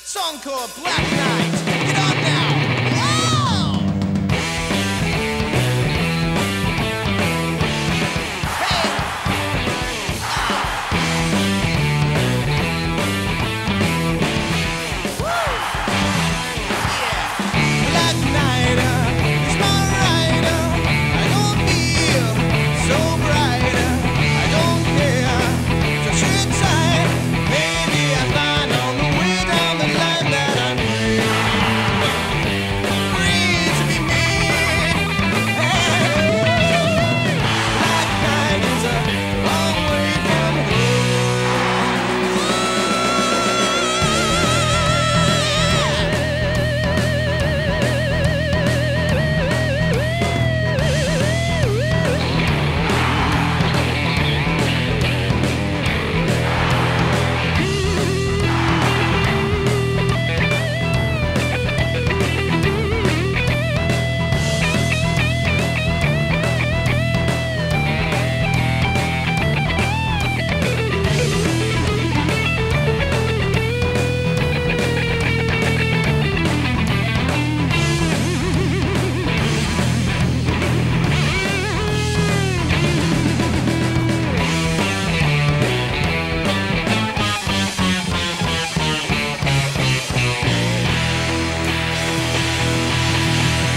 Song called Black Knight. Get on now. Wow! Hey! Woo! Yeah. Black Knight is my rider. I don't feel so bright. I don't care. Just sit tight. Maybe I find on the way down the line that I'm free to be me. Hey. Black Knight is a long way from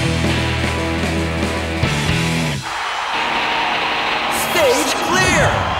Stage clear!